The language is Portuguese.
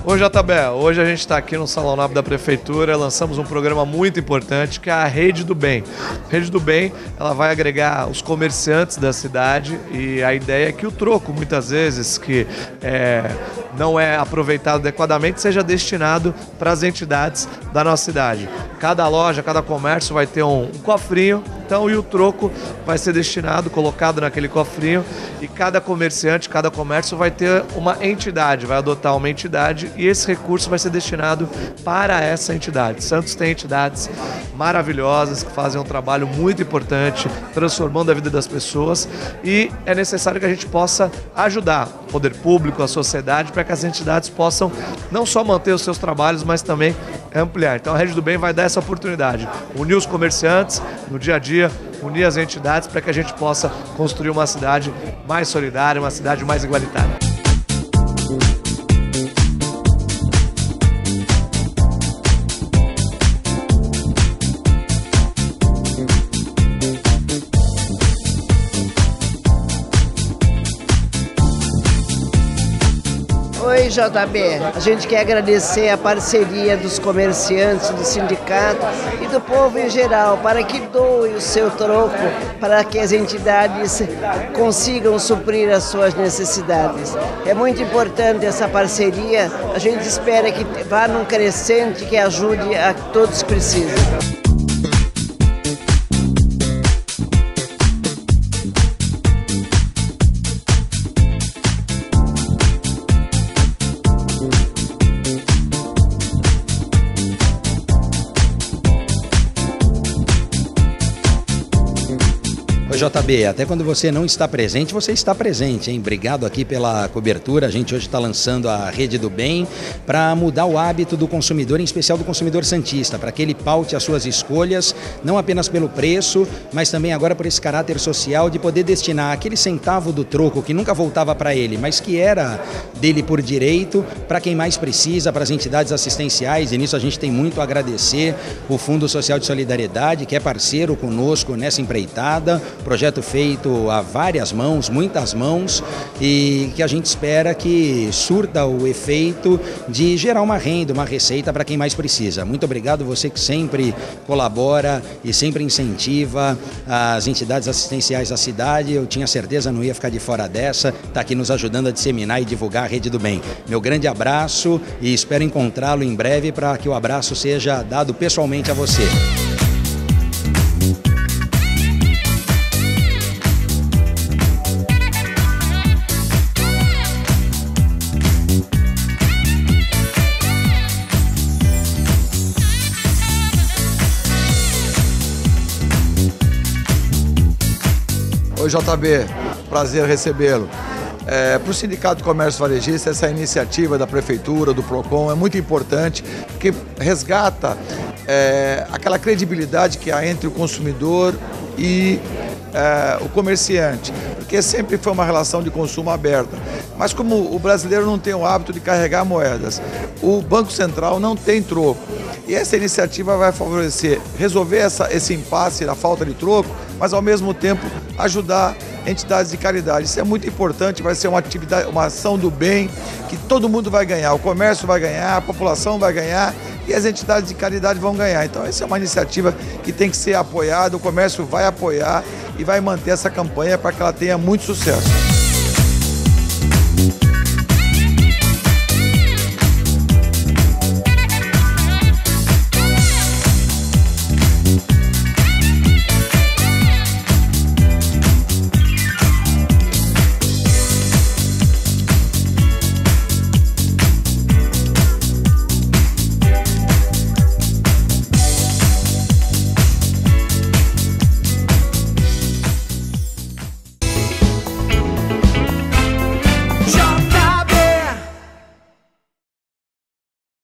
Ô JB, hoje a gente está aqui no Salão Nobre da Prefeitura, lançamos um programa muito importante que é a Rede do Bem. A Rede do Bem, ela vai agregar os comerciantes da cidade e a ideia é que o troco, muitas vezes, que não é aproveitado adequadamente, seja destinado para as entidades da nossa cidade. Cada loja, cada comércio vai ter um cofrinho, então, e o troco vai ser destinado, colocado naquele cofrinho, e cada comerciante, cada comércio vai ter uma entidade, vai adotar uma entidade e esse recurso vai ser destinado para essa entidade. Santos tem entidades maravilhosas que fazem um trabalho muito importante, transformando a vida das pessoas, e é necessário que a gente possa ajudar o poder público, a sociedade, para que as entidades possam não só manter os seus trabalhos, mas também ampliar. Então a Rede do Bem vai dar essa oportunidade, unir os comerciantes no dia a dia, unir as entidades para que a gente possa construir uma cidade mais solidária, uma cidade mais igualitária. Oi, JB. A gente quer agradecer a parceria dos comerciantes, do sindicato e do povo em geral para que doe o seu troco para que as entidades consigam suprir as suas necessidades. É muito importante essa parceria. A gente espera que vá num crescente que ajude a todos que precisam. JB, até quando você não está presente, você está presente, hein? Obrigado aqui pela cobertura. A gente hoje está lançando a Rede do Bem para mudar o hábito do consumidor, em especial do consumidor santista, para que ele paute as suas escolhas, não apenas pelo preço, mas também agora por esse caráter social de poder destinar aquele centavo do troco que nunca voltava para ele, mas que era dele por direito, para quem mais precisa, para as entidades assistenciais, e nisso a gente tem muito a agradecer o Fundo Social de Solidariedade, que é parceiro conosco nessa empreitada. Projeto feito a várias mãos, muitas mãos, e que a gente espera que surta o efeito de gerar uma renda, uma receita para quem mais precisa. Muito obrigado, você que sempre colabora e sempre incentiva as entidades assistenciais da cidade. Eu tinha certeza, não ia ficar de fora dessa, está aqui nos ajudando a disseminar e divulgar a Rede do Bem. Meu grande abraço e espero encontrá-lo em breve para que o abraço seja dado pessoalmente a você. Oi JB, prazer recebê-lo. Para o Sindicato do Comércio Varejista, essa iniciativa da Prefeitura, do PROCON, é muito importante, porque resgata aquela credibilidade que há entre o consumidor e o comerciante, porque sempre foi uma relação de consumo aberta. Mas como o brasileiro não tem o hábito de carregar moedas, o Banco Central não tem troco. E essa iniciativa vai favorecer, resolver esse impasse da falta de troco, mas ao mesmo tempo ajudar entidades de caridade. Isso é muito importante, vai ser uma atividade, uma ação do bem, que todo mundo vai ganhar, o comércio vai ganhar, a população vai ganhar e as entidades de caridade vão ganhar. Então essa é uma iniciativa que tem que ser apoiada, o comércio vai apoiar e vai manter essa campanha para que ela tenha muito sucesso.